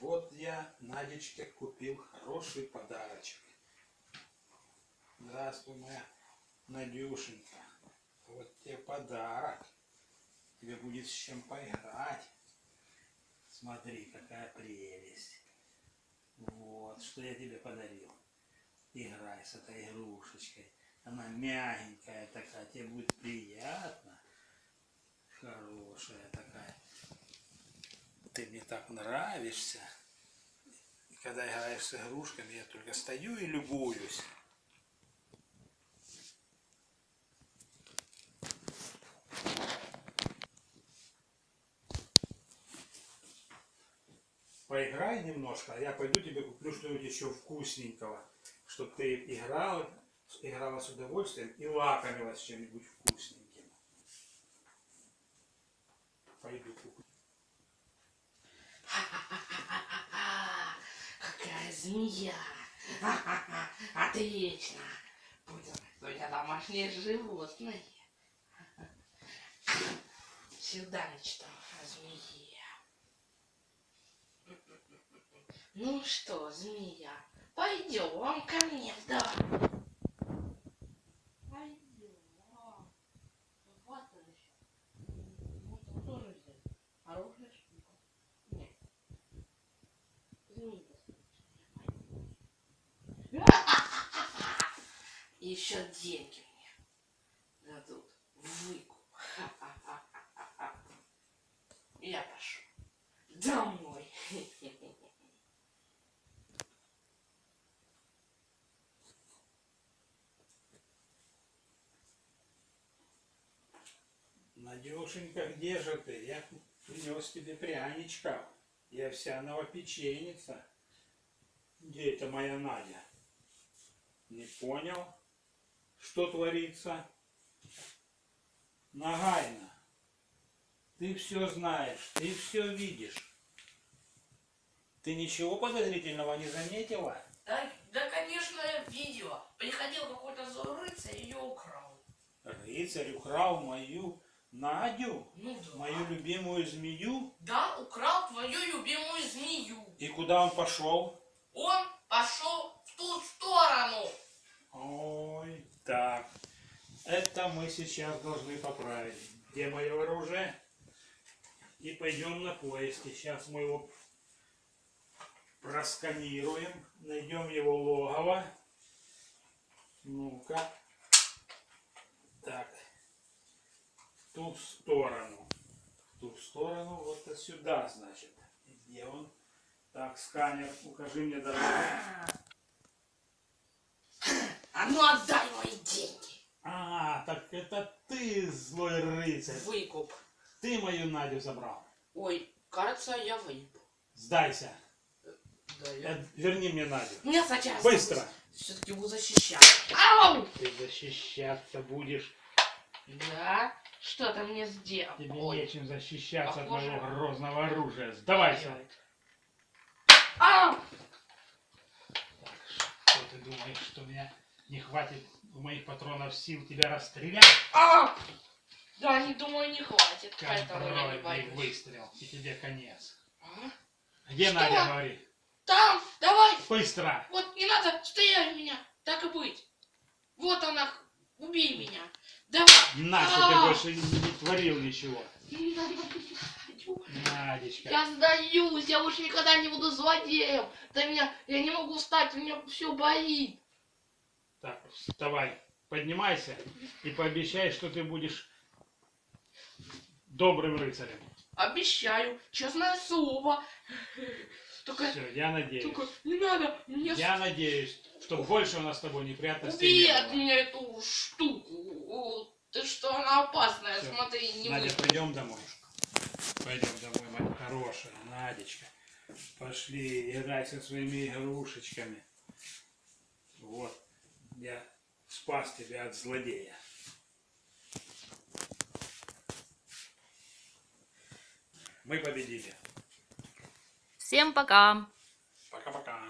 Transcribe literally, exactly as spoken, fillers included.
Вот я Надечке купил хороший подарочек. Здравствуй, моя Надюшенька. Вот тебе подарок. Тебе будет с чем поиграть. Смотри, какая прелесть. Вот, что я тебе подарил. Играй с этой игрушечкой. Она мягенькая такая, тебе будет приятно. Хорошая такая. Ты мне так нравишься. И когда играешь с игрушками, я только стою и любуюсь. Поиграй немножко, а я пойду тебе куплю что-нибудь еще вкусненького, чтобы ты играла, играла с удовольствием и лакомилась чем-нибудь вкусненьким. Пойду куплю. Какая змея! Отлично! Будет у меня домашнее животное. Всегда мечтал о змее. Ну что, змея, пойдем ко мне в дом. Пойдем. Вот он еще. Вот он тоже здесь. Хорошая штука. Нет. Змея. И еще деньги мне дадут. Выкуп. Я пошел домой. Надюшенька, где же ты? Я принес тебе пряничков. Я вся новопеченица. Где это моя Надя? Не понял, что творится? Нагайна, ты все знаешь, ты все видишь. Ты ничего подозрительного не заметила? Да, да, конечно, я видела. Приходил какой-то злой рыцарь и ее украл. Рыцарь украл мою Надю, Ну да. мою любимую змею. Да, украл твою любимую змею. И куда он пошел? Он пошел в ту сторону. Ой, так. Это мы сейчас должны поправить. Где мое оружие? И пойдем на поиски. Сейчас мы его просканируем. Найдем его логово. Ну-ка. Так. В ту сторону. В ту сторону. Вот сюда, значит. Где он? Так, сканер, укажи мне дорогу. А ну отдай мои деньги. А, так это ты, злой рыцарь. Выкуп. Ты мою Надю забрал. Ой, кажется, я выкуп. Сдайся. Да, я... Э, Верни мне Надю. Меня сейчас... Быстро. Все-таки буду защищать. Ау! Ты защищаться будешь. Да? Что ты мне сделал? Тебе Ой. нечем защищаться Похоже. от моего грозного оружия. Сдавайся. Ау! Так, что ты думаешь, что у меня не хватит у моих патронов сил тебя расстрелять? Ау! Да, не думаю, не хватит. Поэтому я не Контрольный боюсь. выстрел. И тебе конец. А? Где Что? Надя, говори? Там! Давай! Быстро. Вот не надо стрелять в меня. Так и быть. Вот она. Убей меня. Давай. На, что ты больше не, не творил ничего. Надечка. Я сдаюсь, я больше никогда не буду злодеем. Да меня, я не могу встать, меня все болит. Так, вставай, поднимайся и пообещай, что ты будешь добрым рыцарем. Обещаю, честное слово. Только, Все, я надеюсь. только не надо мне... Я надеюсь, что больше у нас с тобой неприятностей Убей не от было. меня эту штуку. Ты что, она опасная, Всё. смотри, не Надя, буду. пойдем домой. Пойдем домой, моя хорошая Надечка. Пошли играть со своими игрушечками. Вот, я спас тебя от злодея. Мы победили. Всем пока! Пока-пока.